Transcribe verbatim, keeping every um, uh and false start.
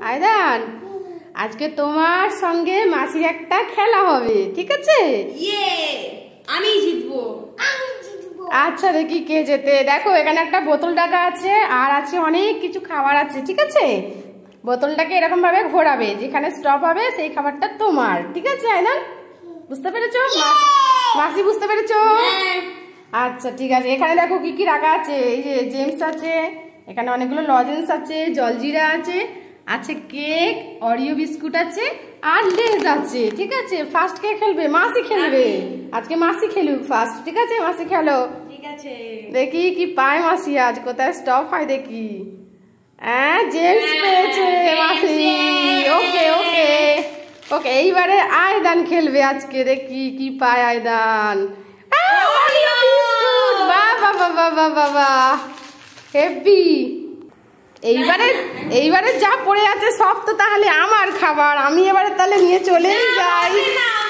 আয়দান, আজকে তোমার সঙ্গে মাসির একটা খেলা হবে, ঠিক আছে? ইয়ে, আমি জিতবো। আচ্ছা দেখি কে জেতে। দেখো এখানে একটা বোতল টাকা আছে আর আছে অনেক কিছু খাবার আছে, ঠিক আছে? বোতলটাকে এরকম ভাবে ঘোরাবে, যেখানে স্টপ হবে সেই খাবারটা তোমার, ঠিক আছে আয়দান? বুঝতে পেরেছো? মাসি বুঝতে পেরেছো? আচ্ছা ঠিক আছে। এখানে দেখো কি কি রাখা আছে। এই যে জেমস আছে, এখানে অনেকগুলো লজেন্স আছে, জলজিরা আছে, আছে কেক, অরিও বিস্কুট আছে আর লেজ আছে, ঠিক আছে? ফার্স্ট কে খেলবে? মাসি খেলবে। আজকে মাসি খেলুক ফার্স্ট, ঠিক আছে? মাসি খেলো। ঠিক আছে, দেখি কি পায় মাসি আজ, কোথায় স্টপ হয় দেখি। হ্যাঁ, জেমস পেয়েছে মাসি। ওকে ওকে ওকে, এইবারে আয়দান খেলবে আজকে, দেখি কি পায় আয়দান। বাবা বাবা বাবা বাবা, হেভি। এইবারে এইবারে যা পড়ে আছে সব তো তাহলে আমার খাবার, আমি এবারে তাহলে নিয়ে চলেই যাই।